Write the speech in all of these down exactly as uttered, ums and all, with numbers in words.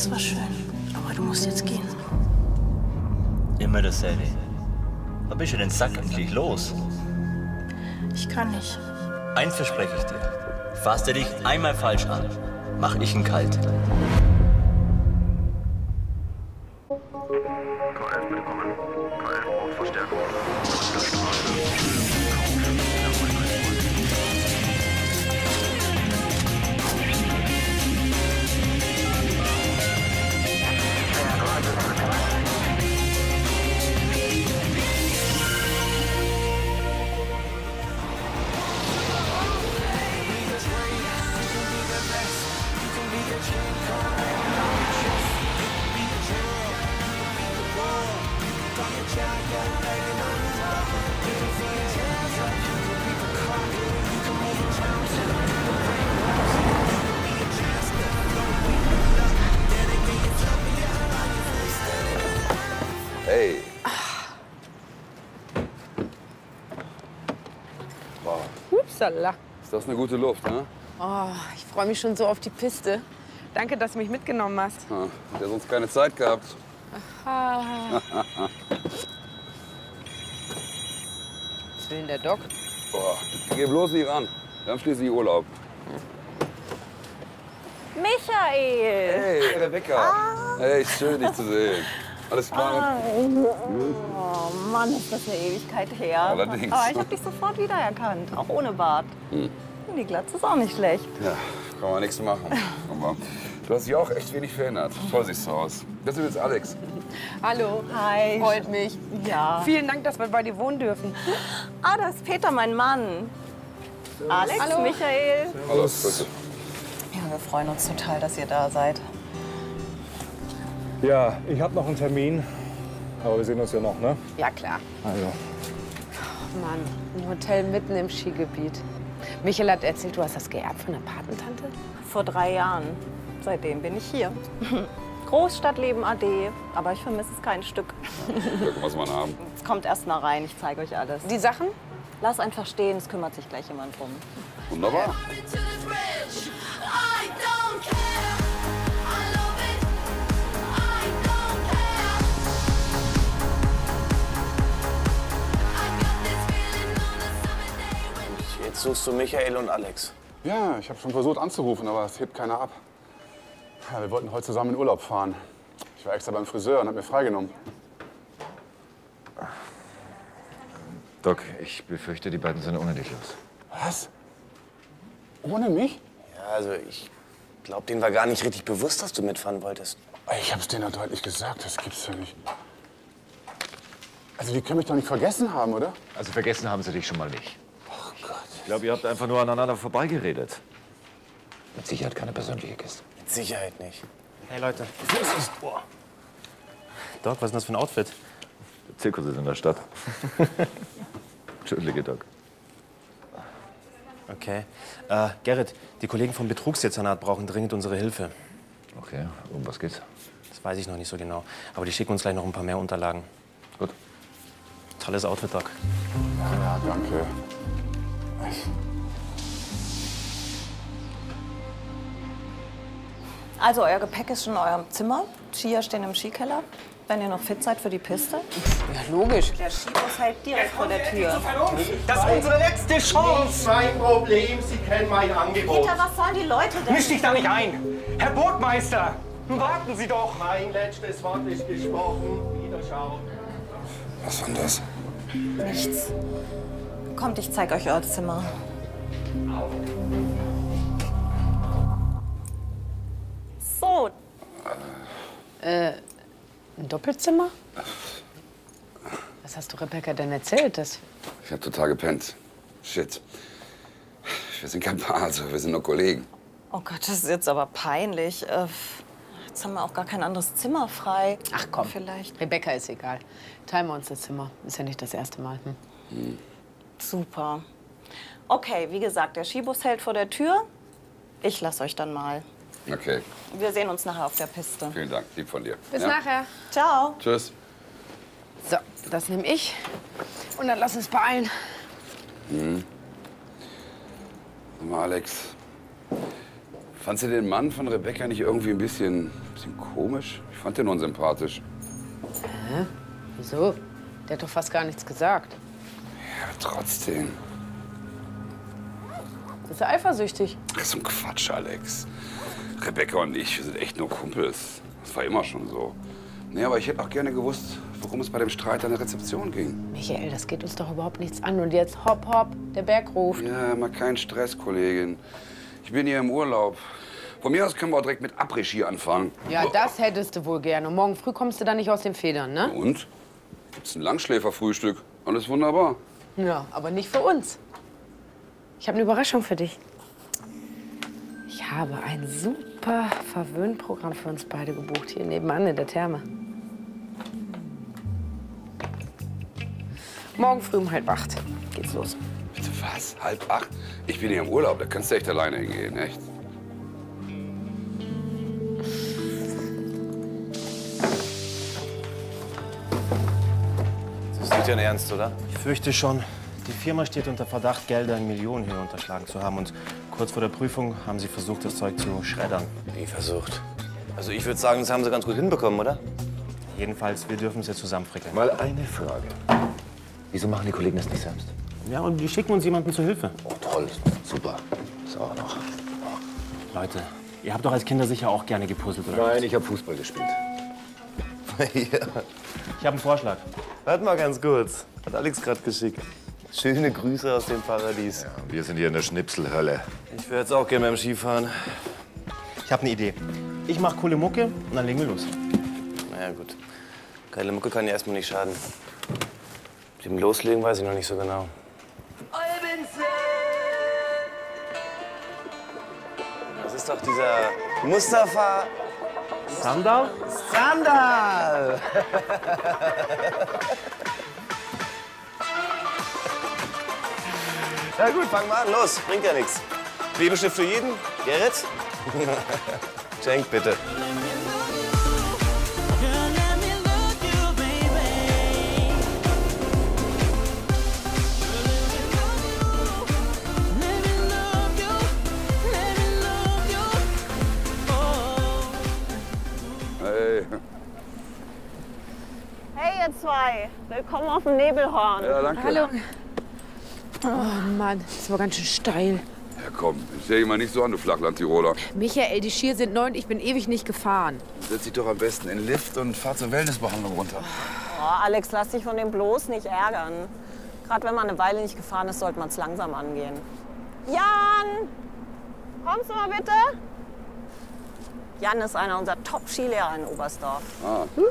Das war schön, aber du musst jetzt gehen. Immer dasselbe. Wann bist du den Sack endlich los? Ich kann nicht. Eins verspreche ich dir. Fasst du dich einmal falsch an, mach ich ihn kalt. K elf bitte kommen. K elf braucht Verstärkung. Hey. Wow. Upsala. Ist das eine gute Luft, ne? Oh, ich freue mich schon so auf die Piste. Danke, dass du mich mitgenommen hast. Ja, hat ja sonst keine Zeit gehabt. Ah. Was will denn der Doc? Boah, geh bloß nicht ran. Wir haben schließlich Urlaub. Michael! Hey, Rebecca. Ah. Hey, schön, dich zu sehen. Alles klar? Ah. Oh Mann, ist das eine Ewigkeit her. Allerdings. Aber ich habe dich sofort wiedererkannt, auch ohne Bart. Hm. Die Glatze ist auch nicht schlecht. Ja, kann man nichts machen. Aber du hast dich auch echt wenig verändert. Toll siehst du aus. Das ist jetzt Alex. Hallo. Hi. Freut mich. Ja. Vielen Dank, dass wir bei dir wohnen dürfen. Ah, das ist Peter, mein Mann. Alex, Hallo. Michael. Hallo, grüße. Ja, wir freuen uns total, dass ihr da seid. Ja, ich habe noch einen Termin. Aber wir sehen uns ja noch, ne? Ja, klar. Also. Oh Mann, ein Hotel mitten im Skigebiet. Michael hat erzählt, du hast das geerbt von der Patentante? Vor drei Jahren. Seitdem bin ich hier. Großstadtleben A D, aber ich vermisse es kein Stück. Glück muss man haben. Es kommt erst mal rein, ich zeige euch alles. Die Sachen? Lass einfach stehen, es kümmert sich gleich jemand drum. Wunderbar. Jetzt suchst du Michael und Alex. Ja, ich habe schon versucht anzurufen, aber es hebt keiner ab. Ja, wir wollten heute zusammen in Urlaub fahren. Ich war extra beim Friseur und habe mir freigenommen. Doc, ich befürchte, die beiden sind ohne dich los. Was? Ohne mich? Ja, also ich glaube, denen war gar nicht richtig bewusst, dass du mitfahren wolltest. Ich habe es denen doch deutlich gesagt, das gibt's ja nicht. Also die können mich doch nicht vergessen haben, oder? Also vergessen haben sie dich schon mal nicht. Oh Gott. Ich glaube, ihr habt einfach nur aneinander vorbeigeredet. Mit Sicherheit keine persönliche Kiste. Mit Sicherheit nicht. Hey Leute. Boah. Doc, was ist denn das für ein Outfit? Der Zirkus ist in der Stadt. Entschuldige, Doc. Okay. Äh, Gerrit, die Kollegen vom Betrugsdezernat brauchen dringend unsere Hilfe. Okay, um was geht's? Das weiß ich noch nicht so genau. Aber die schicken uns gleich noch ein paar mehr Unterlagen. Gut. Tolles Outfit, Doc. Ja, ja, danke. Also, euer Gepäck ist schon in eurem Zimmer. Skier stehen im Skikeller. Wenn ihr noch fit seid für die Piste. Ja, logisch. Der Skibus hält direkt vor der Tür. Das ist unsere letzte Chance. Nicht mein Problem, Sie kennen mein Angebot. Peter, was sollen die Leute denn? Misch dich da nicht ein. Herr Burgmeister, warten Sie doch. Mein letztes Wort ist gesprochen. Wiederschauen. Was war denn das? Nichts. Kommt, ich zeig euch euer Zimmer. So. Äh, ein Doppelzimmer? Was hast du Rebecca denn erzählt? Das Ich habe total gepennt. Shit. Wir sind kein Paar, also wir sind nur Kollegen. Oh Gott, das ist jetzt aber peinlich. Äh, Jetzt haben wir auch gar kein anderes Zimmer frei. Ach komm, Vielleicht. Rebecca ist egal. Teilen wir uns das Zimmer. Ist ja nicht das erste Mal. Hm? Hm. Super. Okay, wie gesagt, der Skibus hält vor der Tür. Ich lasse euch dann mal. Okay, Wir sehen uns nachher auf der Piste. vielen Dank. Lieb von dir. Bis Ja? nachher. Ciao. Tschüss. So, das nehme ich. Und dann lass uns beeilen. Hm. Sag mal, Alex, Fandst du den Mann von Rebecca nicht irgendwie ein bisschen, bisschen komisch? Ich fand den unsympathisch. Hä? Wieso? Der hat doch fast gar nichts gesagt. Ja, trotzdem. Ist er eifersüchtig? Das ist so ein Quatsch, Alex. Rebecca und ich, wir sind echt nur Kumpels. Das war immer schon so. Nee, aber ich hätte auch gerne gewusst, worum es bei dem Streit an der Rezeption ging. Michael, das geht uns doch überhaupt nichts an. Und jetzt hopp, hopp, der Berg ruft. Ja, mal keinen Stress, Kollegin. Ich bin hier im Urlaub. Von mir aus können wir auch direkt mit Après-Ski anfangen. Ja, das hättest du wohl gerne. Und morgen früh kommst du dann nicht aus den Federn, ne? Und? Gibt's ein Langschläferfrühstück. Alles wunderbar. Ja, aber nicht für uns. Ich habe eine Überraschung für dich. Ich habe ein super Verwöhnprogramm für uns beide gebucht, hier nebenan in der Therme. Morgen früh um halb acht geht's los. Bitte was? Halb acht? Ich bin hier im Urlaub, da kannst du echt alleine hingehen, echt? Das ist nicht dein Ernst, oder? Ich fürchte schon. Die Firma steht unter Verdacht, Gelder in Millionenhöhe unterschlagen zu haben. Und kurz vor der Prüfung haben sie versucht, das Zeug zu schreddern. Wie versucht? Also ich würde sagen, das haben sie ganz gut hinbekommen, oder? Jedenfalls, wir dürfen es jetzt zusammenfrickeln. Mal eine Frage. Wieso machen die Kollegen das nicht selbst? Ja, und die schicken uns jemanden zur Hilfe. Oh, toll. Super. Das auch noch. Leute, ihr habt doch als Kinder sicher auch gerne gepuzzelt, oder? Nein, ich habe Fußball gespielt. Ja. Ich habe einen Vorschlag. Warte mal ganz kurz. Hat Alex gerade geschickt. Schöne Grüße aus dem Paradies. Ja, wir sind hier in der Schnipselhölle. Ich würde jetzt auch gerne beim Skifahren. Ich habe eine Idee. Ich mache coole Mucke und dann legen wir los. Na ja, gut. Geile Mucke kann ja erstmal nicht schaden. Mit dem Loslegen weiß ich noch nicht so genau. Das ist doch dieser Mustafa Sandal? Sandal! Na gut, fangen wir an. Los, bringt ja nichts. Klebestift für jeden. Gerrit? Schenk bitte. Hey. Hey, ihr zwei. Willkommen auf dem Nebelhorn. Ja, danke. Hallo. Oh Mann, das war ganz schön steil. Ja, komm, stell dich mal nicht so an, du Flachland-Tiroler. Michael, die Skier sind neu und ich bin ewig nicht gefahren. Setz dich doch am besten in den Lift und fahr zur Wellnessbehandlung runter. Oh, Alex, lass dich von dem bloß nicht ärgern. Gerade wenn man eine Weile nicht gefahren ist, sollte man es langsam angehen. Jan! Kommst du mal bitte? Jan ist einer unserer Top-Skilehrer in Oberstdorf. Ah. Hm?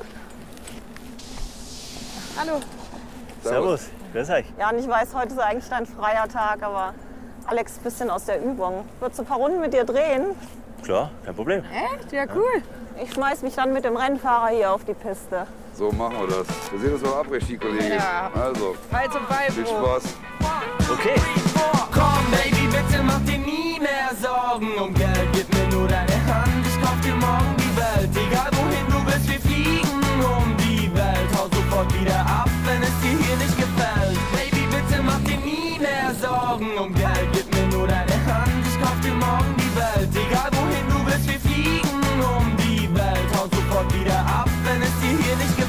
Hallo. Servus. Grüß euch. Jan, ich weiß, heute ist eigentlich dein freier Tag, aber Alex ist ein bisschen aus der Übung. Würdest du ein paar Runden mit dir drehen? Klar, kein Problem. Echt? Ja, cool. Ich schmeiß mich dann mit dem Rennfahrer hier auf die Piste. So machen wir das. Wir sehen uns beim Après-Ski, Kollege. Ja. Also, Hals und Bein. viel Spaß. Okay. Komm, Baby, bitte mach dir nie mehr Sorgen um Geld. Gib mir nur deine Hand, ich kauf dir morgen die Welt. Egal wohin du bist, wir fliegen um die Welt. Hau sofort wieder ab, wenn es dir hier nicht gefällt. Baby, bitte mach dir nie mehr Sorgen um Geld. Gib mir nur deine Hand, ich kauf dir morgen die Welt. Egal wohin du bist, wir fliegen um die Welt. Hau sofort wieder ab, wenn es dir hier nicht gefällt.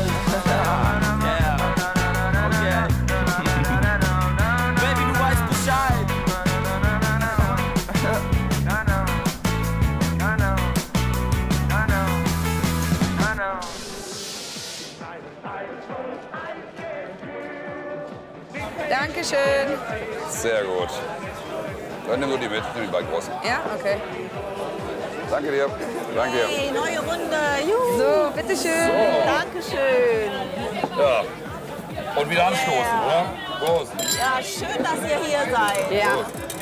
Dankeschön. Sehr gut. Dann nimm du die mit, nimm die beiden großen. Ja, okay. Danke dir. Danke dir. Hey, neue Runde. Juhu. So, bitteschön. Dankeschön. Ja. Und wieder anstoßen, oder? Prost. Ja, schön, dass ihr hier seid. Ja.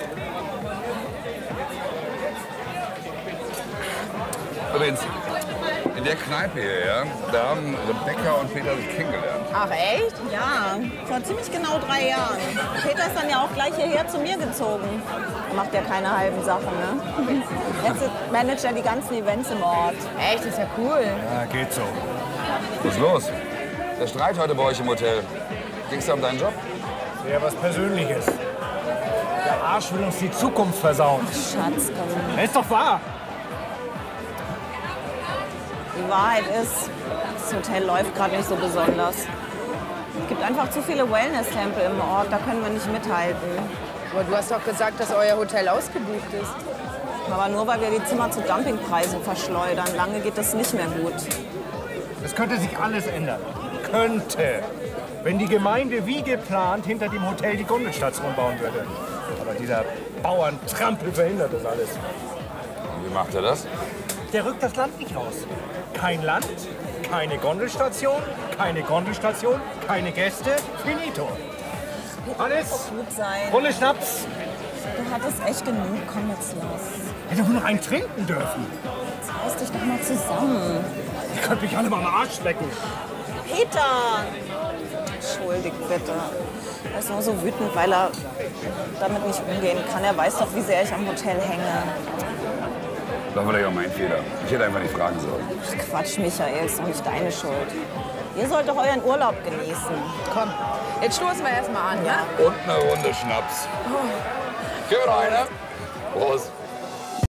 Übrigens, in der Kneipe hier, ja, da haben Rebecca und Peter sich kennengelernt. Ach echt? Ja, vor ziemlich genau drei Jahren. Peter ist dann ja auch gleich hierher zu mir gezogen. Macht ja keine halben Sachen, ne? Jetzt managt er die ganzen Events im Ort. Echt, ist ja cool. Ja, geht so. Was ist los? Der Streit heute bei euch im Hotel. Ging's da um deinen Job? Ja, was Persönliches. Der Arsch will uns die Zukunft versauen. Schatz, komm. Das ist doch wahr. Die Wahrheit ist, das Hotel läuft gerade nicht so besonders. Es gibt einfach zu viele Wellness-Tempel im Ort, da können wir nicht mithalten. Aber du hast doch gesagt, dass euer Hotel ausgebucht ist. Aber nur, weil wir die Zimmer zu Dumpingpreisen verschleudern. Lange geht das nicht mehr gut. Es könnte sich alles ändern. Könnte. Wenn die Gemeinde wie geplant hinter dem Hotel die Gondelstation bauen würde. Aber dieser Bauerntrampel verhindert das alles. Und wie macht er das? Der rückt das Land nicht raus. Kein Land, keine Gondelstation, keine Gondelstation, keine Gäste, finito. Alles Gut sein. Runde Schnaps. Du hattest echt genug. Komm jetzt los. Hätte doch nur noch einen trinken dürfen. Jetzt reiß dich doch mal zusammen. Ich könnte mich alle mal am Arsch lecken. Peter! Entschuldigt bitte. Er ist nur so wütend, weil er damit nicht umgehen kann. Er weiß doch, wie sehr ich am Hotel hänge. Das war vielleicht auch mein Fehler. Ich hätte einfach nicht fragen sollen. Quatsch, Michael, ist doch nicht deine Schuld. Ihr sollt doch euren Urlaub genießen. Komm, jetzt stoßen wir erst mal an, ja? Und eine Runde Schnaps. Gib mir noch eine. Prost.